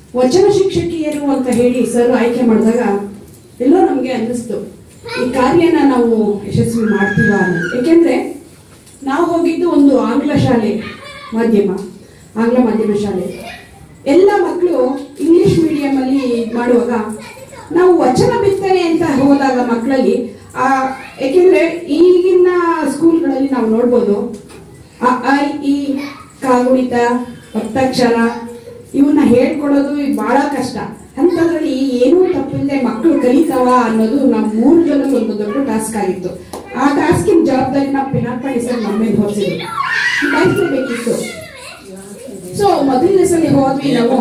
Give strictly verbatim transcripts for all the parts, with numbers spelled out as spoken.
ವಚನ ಶಿಕ್ಷಕಿಯರು ಅಂತ ಹೇಳಿ ಸರ್ ಆಯ್ಕೆ ಮಾಡಿದಾಗ ಎಲ್ಲೋ ನಮಗೆ ಅನ್ನಿಸ್ತು ಈ ಕಾರ್ಯನ ನಾವು ಯಶಸ್ವಿ ಮಾಡ್ತೀವ ಅನ್ನೋದು. ಏಕೆಂದ್ರೆ ನಾವು ಹೋಗಿದ್ದು ಒಂದು ಆಂಗ್ಲ ಶಾಲೆ, ಮಾಧ್ಯಮ ಆಂಗ್ಲ ಮಾಧ್ಯಮ ಶಾಲೆ. ಎಲ್ಲ ಮಕ್ಕಳು ಇಂಗ್ಲಿಷ್ ಮೀಡಿಯಂ ಅಲ್ಲಿ ಮಾಡುವಾಗ ನಾವು ವಚನ ಬಿತ್ತನೆ ಅಂತ ಹೋದಾಗ ಮಕ್ಕಳಲ್ಲಿ ಆ ಏಕೆಂದ್ರೆ ಈಗಿನ ಸ್ಕೂಲ್ಗಳಲ್ಲಿ ನಾವು ನೋಡ್ಬೋದು ಅ ಆ ಈ ಕಾಗುಣಿತ ಒತ್ತಕ್ಷರ ಇವನ್ನ ಹೇಳ್ಕೊಡೋದು ಬಹಳ ಕಷ್ಟ. ಅಂತದ್ರಲ್ಲಿ ಏನೂ ತಪ್ಪಿಲ್ಲದೆ ಮಕ್ಕಳು ಕಲಿತಾವ ಅನ್ನೋದು ನಾವು ಮೂರು ಜನಕ್ಕೆ ಒಂದು ದೊಡ್ಡ ಟಾಸ್ಕ್ ಆಗಿತ್ತು. ಆ ಟಾಸ್ಕಿನ ಜವಾಬ್ದಾರಿ ನಾವು ಪಿನಾಕಳ್ಳಿ ಸರ್ ನಮ್ಮ ಮೇಲೆ ಹೊರಿಸಿದ್ವಿ, ಬೇಕಿತ್ತು. ಸೊ ಮೊದಲನೇ ಸಲ ಹೋದ್ವಿ ನಾವು,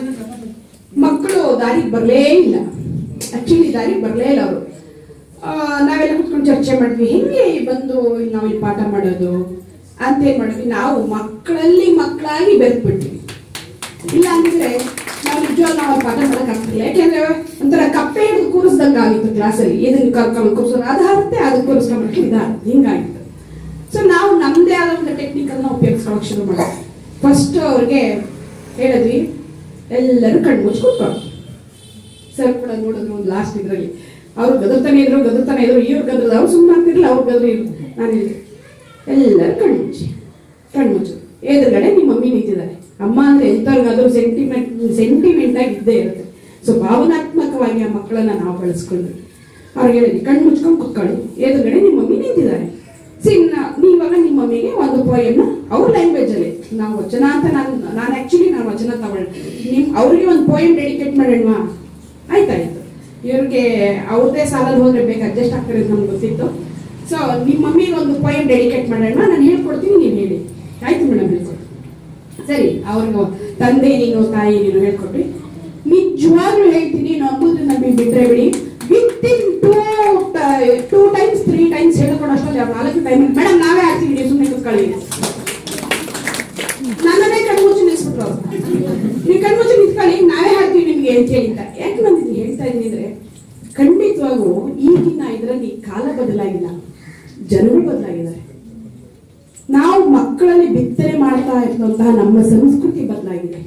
ಮಕ್ಕಳು ದಾರಿಗೆ ಬರಲೇ ಇಲ್ಲ, ಆಕ್ಚುಲಿ ದಾರಿಗೆ ಬರಲೇ ಇಲ್ಲ ಅವರು. ನಾವೆಲ್ಲ ಕುತ್ಕೊಂಡು ಚರ್ಚೆ ಮಾಡಿದ್ವಿ, ಹೆಂಗೆ ಬಂದು ನಾವು ಇಲ್ಲಿ ಪಾಠ ಮಾಡೋದು ಅಂತ ಏನ್ ಮಾಡಿದ್ವಿ, ನಾವು ಮಕ್ಕಳಲ್ಲಿ ಮಕ್ಕಳಾಗಿ ಬೆರೆತ್ಬಿಟ್ವಿ. ಇಲ್ಲ ಅಂದ್ರೆ ನಾವು ನಿಜವಾಗ ನಾವು ಪಾಠ ಮಾಡಕ್ ಆಗ್ತಿಲ್ಲ. ಯಾಕೆಂದ್ರೆ ಒಂಥರ ಕಪ್ಪೆ ಹಿಡಿದು ಕೂರಿಸ್ದಂಗ ಆಗಿತ್ತು ಕ್ಲಾಸಲ್ಲಿ. ಇದನ್ನ ಕರ್ಕೊಂಡು ಕೂರಿಸೋದು ಅದಾಗುತ್ತೆ, ಅದಕ್ಕೆ ಕೂರಿಸ್ಕೊಂಡ್ಬಿಟ್ಟು ಇದಾಗುತ್ತೆ, ಹಿಂಗಾಗಿತ್ತು. ಸೊ ನಾವು ನಮ್ದೇ ಆದ ಒಂದು ಟೆಕ್ನಿಕ್ ಅನ್ನ ಉಪಯೋಗಿಸ್ಕೊಳಕ್ ಶುರು ಮಾಡಿದ್ವಿ. ಫಸ್ಟ್ ಅವ್ರಿಗೆ ಹೇಳಿದ್ವಿ, ಎಲ್ಲರೂ ಕಣ್ಣು ಮುಚ್ಚಿ ಕೂತ್ಕೊಂಡು. ಸರ್ ಕೂಡ ನೋಡಿದ್ರು ಒಂದು ಲಾಸ್ಟ್ ಇದ್ರಲ್ಲಿ ಅವ್ರು ಗದರ್ತಾನೆ ಇದ್ರು ಗದರ್ತಾನೆ ಇದ್ರು ಇವ್ರು ಗದ್ರದ ಅವ್ರು ಸುಮ್ಮನೆ ಆಗ್ತಿರ್ಲಿಲ್ಲ, ಅವ್ರು ಗದ್ರು ಇದ್ರು. ನಾನು ಹೇಳಿದೆ ಎಲ್ಲರೂ ಕಣ್ಣು ಮುಚ್ಚಿ ಕಣ್ಣು ಮುಚ್ಚು. ಎದುರುಗಡೆ ನಿಮ್ಮ ಮಮ್ಮಿ ನಿಂತಿದ್ದಾರೆ. ಅಮ್ಮ ಅಂದ್ರೆ ಎಂತವ್ರಿಗಾದ್ರೂ ಸೆಂಟಿಮೆಂಟ್ ಸೆಂಟಿಮೆಂಟ್ ಆಗಿ ಇದ್ದೇ ಇರುತ್ತೆ. ಸೊ ಭಾವನಾತ್ಮಕವಾಗಿ ಆ ಮಕ್ಕಳನ್ನ ನಾವು ಬೆಳೆಸ್ಕೊಂಡ್ವಿ. ಅವ್ರಿಗೆ ಹೇಳಿದ್ವಿ ಕಣ್ಣು ಮುಚ್ಕೊಂಡು ಕುತ್ಕೊಳ್ಳಿ, ಎದುರುಗಡೆ ನಿಮ್ಮ ಮಮ್ಮಿ ನಿಂತಿದ್ದಾರೆ. ಸಿನ್ನ ನೀವಾಗ ನಿಮ್ಮ ಮಮ್ಮಿಗೆ ಒಂದು ಪೋಯಮ್ನ ಅವ್ರ ಲ್ಯಾಂಗ್ವೇಜ್ ಅಲ್ಲಿ, ನಾವು ವಚನ ಅಂತ ನಾನು ನಾನು ಆಕ್ಚುಲಿ ನಾನು ವಚನ ತಗೊಳ್ಳಿ ನಿಮ್ ಅವ್ರಿಗೆ ಒಂದು ಪೋಯಮ್ ಡೆಡಿಕೇಟ್ ಮಾಡೋಣವಾ? ಆಯ್ತಾಯ್ತು. ಇವ್ರಿಗೆ ಅವ್ರದೇ ಸಾಲಲ್ಲಿ ಹೋದ್ರೆ ಬೇಗ ಅಡ್ಜಸ್ಟ್ ಆಗ್ತಾರೆ ಅಂತ ನಮ್ಗೆ ಗೊತ್ತಿತ್ತು. ಸೊ ನಿಮ್ಮ ಮಮ್ಮಿಗೆ ಒಂದು ಪೋಯಮ್ ಡೆಡಿಕೇಟ್ ಮಾಡೋಣ, ನಾನು ಹೇಳ್ಕೊಡ್ತೀನಿ, ನೀವು ಹೇಳಿ. ಆಯ್ತು ಮೇಡಮ್, ಹೇಳ್ಕೊಡ್ತೀನಿ. ಸರಿ, ಅವ್ರಿಗೆ ತಂದೆ ನೀನು ತಾಯಿ ನೀನು ಹೇಳ್ಕೊಟ್ರಿ. ನಿಜವಾಗ್ಲೂ ಹೇಳ್ತೀನಿ, ನಂಬುದು ನಮಗೆ ಬಿಟ್ರೆ ಬಿಡಿ, within two two times three times ಹೇಳ್ಕೊಂಡು ಅಷ್ಟೊಂದು ನಾಲ್ಕು ಟೈಮ್ ಮೇಡಮ್ ನಾವೇ ಆಗ್ತೀವಿ, ನೀವು ಸುಮ್ಮನೆ ಕುತ್ಕೊಳ್ಳಿ. ನನ್ನನ್ನೇ ಕಣ್ಮುಚ್ಚಿ ನಿಲ್ಸ್ಬಿಟ್ರು ಅವ್ರು. ನೀವು ಕಣ್ಮುಚ್ಚಿ ನಿಂತ್ಕೊಳ್ಳಿ, ನಾವೇ ಹಾಕ್ತೀವಿ ನಿಮ್ಗೆ ಅಂತ ಹೇಳಿದ್ದ. ಯಾಕೆ ನಾನು ಇದು ಹೇಳ್ತಾ ಇದ್ದೀನಿ ಅಂದ್ರೆ, ಖಂಡಿತವಾಗೂ ಈಗಿನ ಇದರಲ್ಲಿ ಕಾಲ ಬದಲಾಗಿಲ್ಲ, ಜನರು ಬದಲಾಗಿದ್ದಾರೆ. ನಾವು ಮಕ್ಕಳಲ್ಲಿ ಬಿತ್ತನೆ ಮಾಡ್ತಾ ಇರುವಂತಹ ನಮ್ಮ ಸಂಸ್ಕೃತಿ ಬದಲಾಗಿದೆ.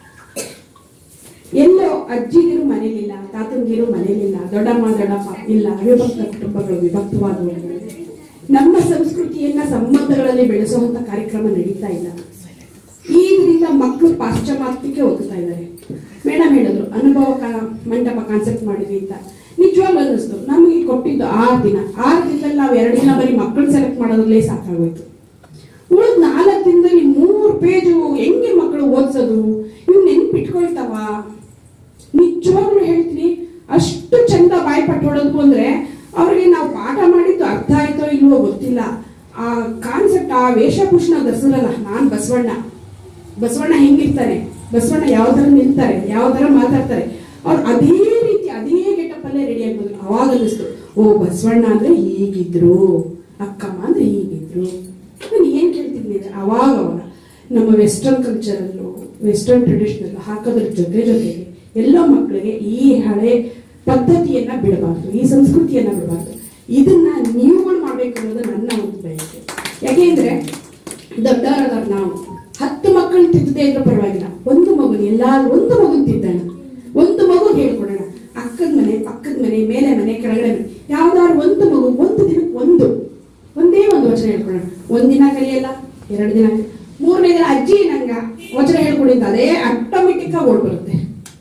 ಎಲ್ಲೋ ಅಜ್ಜಿಗಿರು ಮನೇಲಿಲ್ಲ, ತಾತಂಗಿರು ಮನೇಲಿಲ್ಲ, ದೊಡ್ಡಮ್ಮ ದೊಡ್ಡಪ್ಪ ಇಲ್ಲ, ಅವಿಭಕ್ತ ಕುಟುಂಬಗಳು ವಿಭಕ್ತವಾದವು. ನಮ್ಮ ಸಂಸ್ಕೃತಿಯನ್ನ ಸಂಬಂಧಗಳಲ್ಲಿ ಬೆಳೆಸುವಂತ ಕಾರ್ಯಕ್ರಮ ನಡೀತಾ ಇಲ್ಲ. ಈಗಿನಿಂದ ಮಕ್ಕಳು ಪಾಶ್ಚಿಮಾತ್ಯಕ್ಕೆ ಹೋಗ್ತಾ ಇದ್ದಾರೆ. ಮೇಡಮ್ ಹೇಳಿದ್ರು ಅನುಭವ ಮಂಟಪ ಕಾನ್ಸೆಪ್ಟ್ ಮಾಡಿದ್ವಿ ಅಂತ. ನಿಜವಾಗ್ಲೂ ಅನ್ನಿಸ್ತು. ನಮಗೆ ಕೊಟ್ಟಿದ್ದು ಆರು ದಿನ ಆರು ದಿನದಲ್ಲಿ ನಾವು ಎರಡು ದಿನ ಬರೀ ಮಕ್ಕಳು ಸೆಲೆಕ್ಟ್ ಮಾಡೋದ್ರಲ್ಲೇ ಸಾಕಾಗೋಯ್ತು. ಉಳಿದ್ ನಾಲ್ಕು ದಿನದಲ್ಲಿ ಮೂರು ಪೇಜು ಹೆಂಗೆ ಮಕ್ಕಳು ಓದಿಸೋದು, ಇವ್ ನೆನ್ಪಿಟ್ಕೊಳ್ತಾವ? ನಿಜವಾಗ್ಲೂ ಹೇಳ್ತೀನಿ, ಅಷ್ಟು ಚಂದ ಬಾಯ್ಪಟ್ಟು ಹೊಡೋದು ಅಂದ್ರೆ ಅವ್ರಿಗೆ ನಾವು ಪಾಠ ಮಾಡಿದ್ದು ಅರ್ಥ ಆಯ್ತೋ ಇಲ್ವೋ ಗೊತ್ತಿಲ್ಲ. ಆ ಕಾನ್ಸೆಪ್ಟ್, ಆ ವೇಷಭೂಷಣ ಧರಿಸಲ್ಲ. ನಾನ್ ಬಸವಣ್ಣ ಬಸವಣ್ಣ ಹೆಂಗಿರ್ತಾರೆ, ಬಸವಣ್ಣ ಯಾವ ತರ ನಿಲ್ತಾರೆ, ಯಾವ ತರ ಮಾತಾಡ್ತಾರೆ, ಅವ್ರು ಅದೇ ರೀತಿ ಅದೇ ಗೆಟಪ್ ಅಲ್ಲೇ ರೆಡಿ ಆಗ್ಬೋದು. ಅವಾಗ ಅನ್ನಿಸ್ತು, ಓ ಬಸವಣ್ಣ ಅಂದ್ರೆ ಹೀಗಿದ್ರು, ಅಕ್ಕಮ್ಮ ಅಂದ್ರೆ ಹೀಗಿದ್ರು. ನಾನು ಏನ್ ಕೇಳ್ತಿದ್ದೀನಿ, ಅವಾಗ ಅವಾಗ ನಮ್ಮ ವೆಸ್ಟರ್ನ್ ಕಲ್ಚರಲ್ಲೂ ವೆಸ್ಟರ್ನ್ ಟ್ರೆಡಿಷನಲ್ ಹಾಕೋದ್ರ ಜೊತೆ ಜೊತೆಗೆ ಎಲ್ಲೋ ಮಕ್ಕಳಿಗೆ ಈ ಹಳೆ ಪದ್ಧತಿಯನ್ನ ಬಿಡಬಾರ್ದು, ಈ ಸಂಸ್ಕೃತಿಯನ್ನ ಬಿಡಬಾರ್ದು. ಇದನ್ನ ನೀವುಗಳು ಮಾಡ್ಬೇಕು ಅನ್ನೋದು ನನ್ನ ಒಂದು ಬಯಕೆ. ಯಾಕೆಂದ್ರೆ ದೊಡ್ಡವರಾದ ನಾವು ಹತ್ತು ಮಕ್ಕಳು ತಿದ್ದದೇ ಇದ್ರೂ ಪರವಾಗಿಲ್ಲ, ಒಂದು ಮಗು ಎಲ್ಲಾರು ಒಂದು ಮಗು ತಿದ್ದಾಣ, ಒಂದು ಮಗು ಹೇಳ್ಕೊಡೋಣ. ಅಕ್ಕದ ಮನೆ, ಪಕ್ಕದ ಮನೆ, ಮೇಲೆ ಮನೆ, ಕೆಳಗಡೆ ಮನೆ, ಯಾವ್ದಾದ್ರು ಒಂದು ಮಗು ಒಂದು ದಿನಕ್ಕೆ ಒಂದು ಒಂದೇ ಒಂದು ವಚನ ಹೇಳ್ಕೊಡೋಣ. ಒಂದಿನ ಕಲಿಯಲ್ಲ, ಎರಡು ದಿನ, ಮೂರನೇ ದಿನ ಅಜ್ಜಿ ನಂಗ ವಚನ ಹೇಳ್ಕೊಡಿದ್ದ ಅದೇ ಆಟೋಮೆಟಿಕ್ ಆಗಿ ಓಡ್ ಬರುತ್ತೆ.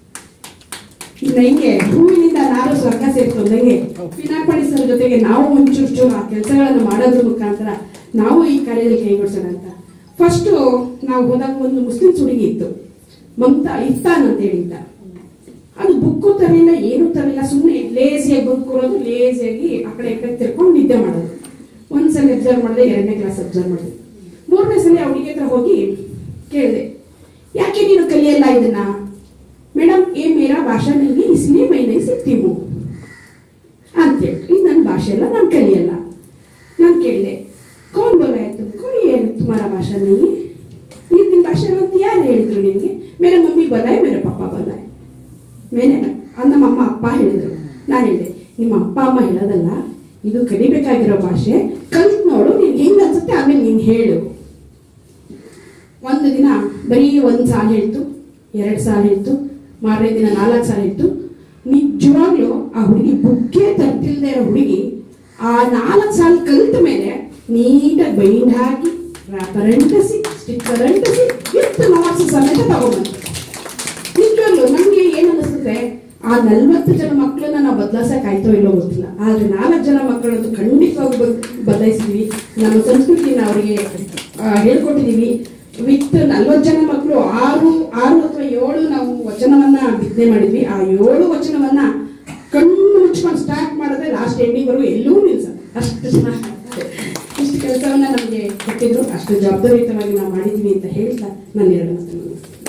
ಇನ್ನು ಹಿಂಗೆ ಹೂವಿನಿಂದ ನಾರು ಸ್ವರ್ಗ ಸೇರ್ಕೊಂಡಂಗೆ ಪಿನಾಕಳ್ಳಿ ಸರ್ ಜೊತೆಗೆ ನಾವು ಮುಂಚೂರು ಆ ಕೆಲಸಗಳನ್ನು ಮಾಡೋದ್ರ ಮುಖಾಂತರ ನಾವು ಈ ಕಾರ್ಯದಲ್ಲಿ ಕೈಗೊಳಿಸೋಣ ಅಂತ. ಫಸ್ಟ್ ನಾವು ಹೋದಾಗ ಒಂದು ಮುಸ್ಲಿಮ್ಸ್ ಹುಡುಗಿ ಇತ್ತು, ಮಮತಾ ಇಫ್ತಾನ್ ಅಂತ ಹೇಳಿದ್ದ. ಅದು ಬುಕ್ಕು ತರಲಿಲ್ಲ, ಏನು ತರಲಿಲ್ಲ, ಸುಮ್ಮನೆ ಲೇಸಿಯಾಗಿ ಬುಕ್ ಕೂರೋದು, ಲೇಸಿಯಾಗಿ ಆ ಕಡೆ ಈ ಕಡೆ ತಿರ್ಕೊಂಡು ನಿದ್ದೆ ಮಾಡೋದು. ಒಂದ್ಸಲ ಅಬ್ಸರ್ವ್ ಮಾಡಿದೆ, ಎರಡನೇ ಕ್ಲಾಸ್ ಅಬ್ಸರ್ವ್ ಮಾಡಿದೆ. ಮೂರನೇ ಸಲ ಅವಳಿಗೆ ಹತ್ರ ಹೋಗಿ ಕೇಳಿದೆ, ಯಾಕೆ ನೀನು ಕಲಿಯಲ್ಲ ಇದನ್ನ? ಮೇಡಮ್ ಏ ಮೇರಾ ಭಾಷಾ नहीं इसलिए मैं नहीं सीखती हूँ ಅಂತ ಹೇಳಿ. ಇದು ನನ್ನ ಭಾಷೆ ಅಲ್ಲ, ನಾನು ಕಲಿಯಲ್ಲ. ನಾನು ಕೇಳಿದೆ, ಕೌನ್ ಬೋಲಾ ತುಮಕೋ ये तुम्हारा भाषा नहीं, ಇದು ನಿನ್ನ ಭಾಷೆ ಅಂತ ಯಾರು ಹೇಳಿದ್ರು ನಿನ್ಗೆ? ಮೇರಾ ಮಮ್ಮಿ ಬೋಲಾಯ್, ಮೇರಾ ಪಪ್ಪ ಬೋಲಾಯ್, ಮೇನೆ ನಮ್ಮ ಅಮ್ಮ ಅಪ್ಪ ಹೇಳಿದ್ರು. ನಾನು ಹೇಳಿದೆ, ನಿಮ್ಮ ಅಪ್ಪ ಅಮ್ಮ ಹೇಳೋದಲ್ಲ, ಇದು ಕಲಿಬೇಕಾಗಿರೋ ಭಾಷೆ, ಕಲ್ತ್ ನೋಡು, ನಿನ್ಗೆ ಹೆಂಗ್ ಅನ್ಸುತ್ತೆ ಆಮೇಲೆ ನೀನ್ ಹೇಳು. ಒಂದು ದಿನ ಬರೀ ಒಂದ್ ಸಾಲ ಹೇಳ್ತು, ಎರಡ್ ಸಾಲ ಹೇಳ್ತು, ಮಾರನೇ ದಿನ ನಾಲ್ಕು ಸಾಲ ಇತ್ತು. ನಿಜವಾಗ್ಲೂ ಆ ಹುಡುಗಿ ಬುಕ್ಕೆ ತರ್ತಿಲ್ದೇ ಇರೋ ಹುಡುಗಿ ಆ ನಾಲ್ಕು ಸಾಲ ಕಲಿತ ಮೇಲೆ ನೀಟಾಗಿ ಬೈಂಡ್ ಹಾಕಿ ರ್ಯಾಪರ್ ಅಂಟಿಸಿ ಸ್ಟಿಕ್ಕರ್ ಅಂಟಿಸಿ ವಿತ್ ಮಾರ್ಕ್ಸ್ ಸಮೇತ ತಗೊಂಡ್ಬಂತು. ನಿಜವಾಗ್ಲೂ ನಮ್ಗೆ ಏನ್ ಅನಿಸ್ತದೆ, ಆ ನಲ್ವತ್ತು ಜನ ಮಕ್ಕಳನ್ನ ನಾವು ಬದಲಾಯಿಸಕ್ ಆಯ್ತೋ ಇಲ್ಲೋ ಗೊತ್ತಿಲ್ಲ, ಆದ್ರೆ ನಾಲ್ಕು ಜನ ಮಕ್ಕಳಂತೂ ಖಂಡಿತವಾಗಿ ಬದಲಾಯಿಸಿದ್ವಿ. ನಮ್ಮ ಸಂಸ್ಕೃತಿನ ಅವರಿಗೆ ಹೇಳ್ಕೊಟ್ಟಿದೀವಿ. ವಿತ್ ನಲ್ವತ್ತು ಜನ ಮಕ್ಕಳು ಆರು ಆರು ಅಥವಾ ಏಳು ನಾವು ವಚನವನ್ನ ಬಿತ್ತನೆ ಮಾಡಿದ್ವಿ. ಆ ಏಳು ವಚನವನ್ನ ಕಣ್ಣು ಮುಚ್ಕೊಂಡು ಸ್ಟಾರ್ಟ್ ಮಾಡಿದ್ರೆ ಲಾಸ್ಟ್ ಎಂಡಿಂಗ್ ವರೆಗೂ ಎಲ್ಲೂ ನಿಲ್ಸ ಅಷ್ಟು ಚೆನ್ನಾಗಿ ಇಷ್ಟು ಕೆಲಸವನ್ನ ನಮಗೆ ಕೊಟ್ಟಿದ್ರು. ಅಷ್ಟು ಜವಾಬ್ದಾರಿಯುತವಾಗಿ ನಾವು ಮಾಡಿದ್ವಿ ಅಂತ ಹೇಳ್ತಾ ನಾನು ಎರಡು ಮಾತನ್ನು